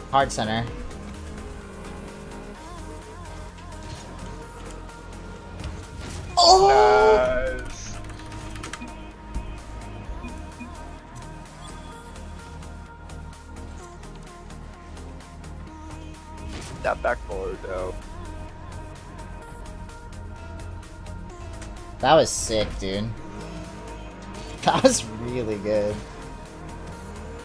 Hard center. Oh! Nice. That back roller though. That was sick, dude. That was really good.